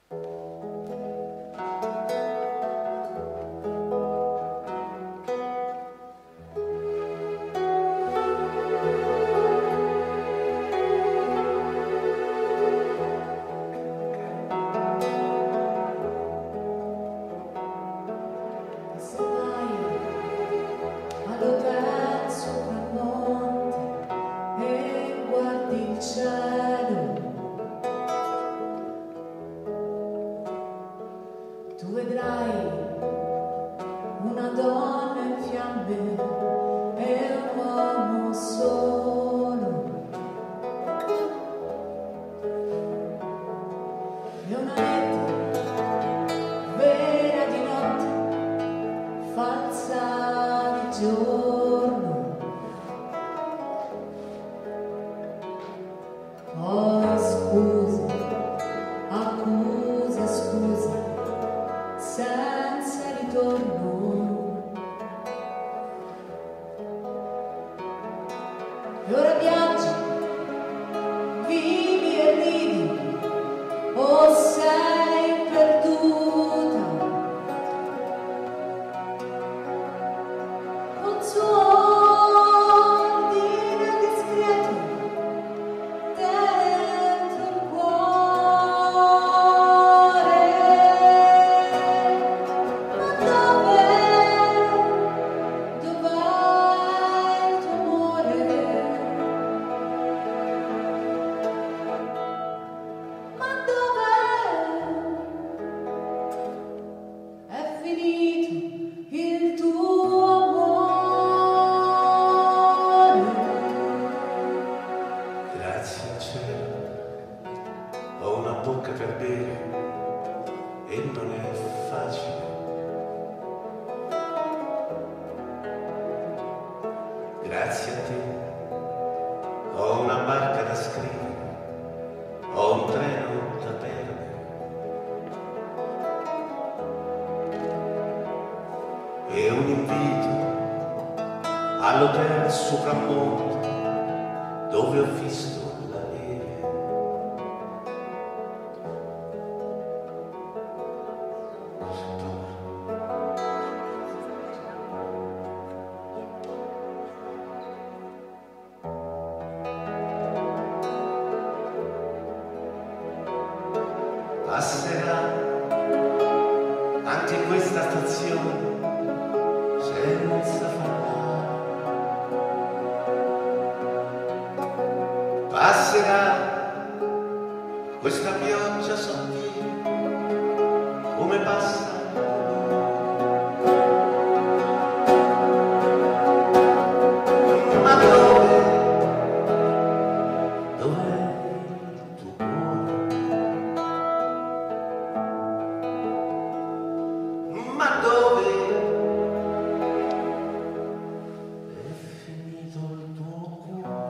Tu vedrai una donna in fiamme e un uomo solo e una rete vera di notte, falsa di giorno. Oh, scusa, accusa, scusa, senza ritorno. E ora viaggi, vivi e ridi, o sei perduta. Con suo ordine discreto dentro il cuore. Ma dov'è il tuo amore? Ma dov'è? È finito il tuo amore. Grazie al cielo, ho una bocca per bere e non è facile. Grazie a te, ho una barca da scrivere, ho un treno da perdere e un invito all'hotel Sopramonte dove ho visto la neve. Passerà anche questa stazione senza parlare. Passerà questa pioggia sottile come passa. Ma dov'è il tuo cuore? Ma dove è finito il tuo cuore?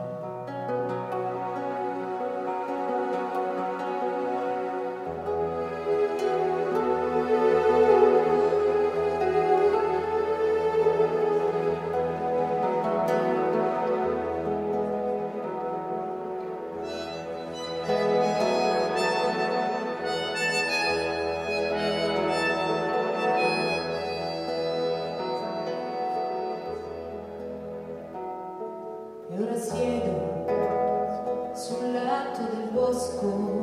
E ora siedo sul letto del bosco